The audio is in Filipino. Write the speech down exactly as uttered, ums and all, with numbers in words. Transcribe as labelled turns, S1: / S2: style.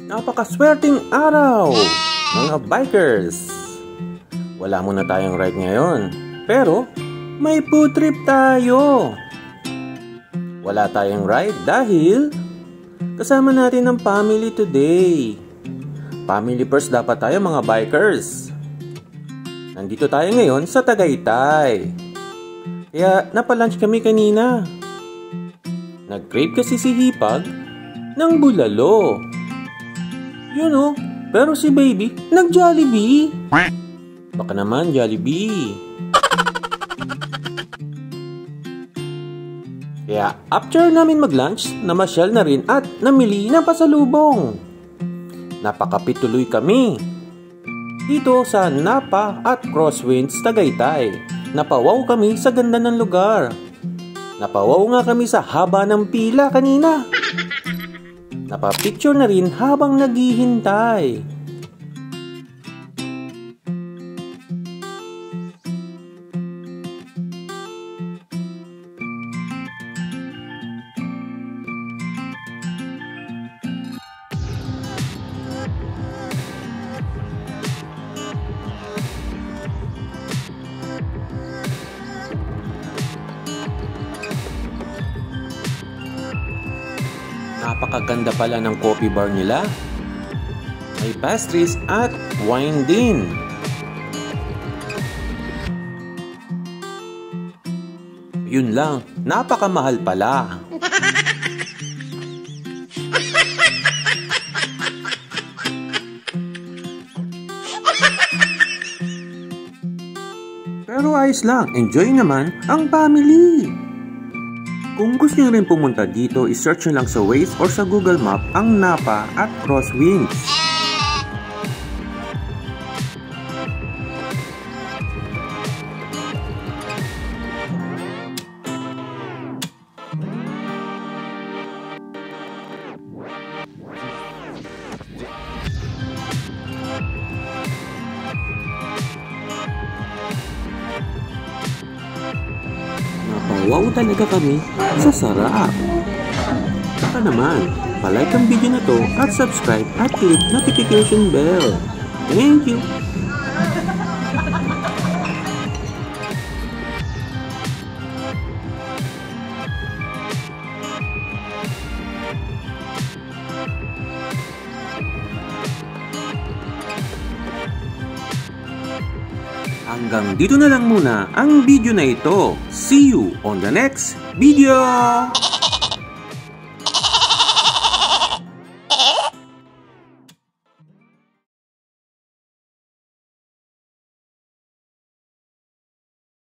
S1: Napakaswerteng araw, mga bikers! Wala muna tayong ride ngayon, pero may food trip tayo. Wala tayong ride dahil kasama natin ang family today. Family first dapat tayo, mga bikers. Nandito tayo ngayon sa Tagaytay. Kaya napalunch kami kanina. Nag-crave kasi si Hipag ng bulalo. Yun o, pero si baby nag-Jollibee. Baka naman Jollibee. Kaya after namin mag-lunch, namasyal na rin at namili ng pasalubong. Napakapituloy kami dito sa NAPA at Crosswinds, Tagaytay. Napawaw kami sa ganda ng lugar. Napawaw nga kami sa haba ng pila kanina. Napapicture na rin habang naghihintay. Napakaganda pala ng coffee bar nila. May pastries at wine din. Yun lang, napakamahal pala. Pero ayos lang, enjoy naman ang family. Kung gusto nyo rin pumunta dito, isearch nyo lang sa Waze or sa Google Map ang NAPA at Crosswinds. Wow talaga kami sa sarap. Baka naman, palike ang video na to at subscribe at click notification bell. Thank you! Hanggang dito na lang muna ang video na ito. See you on the next video!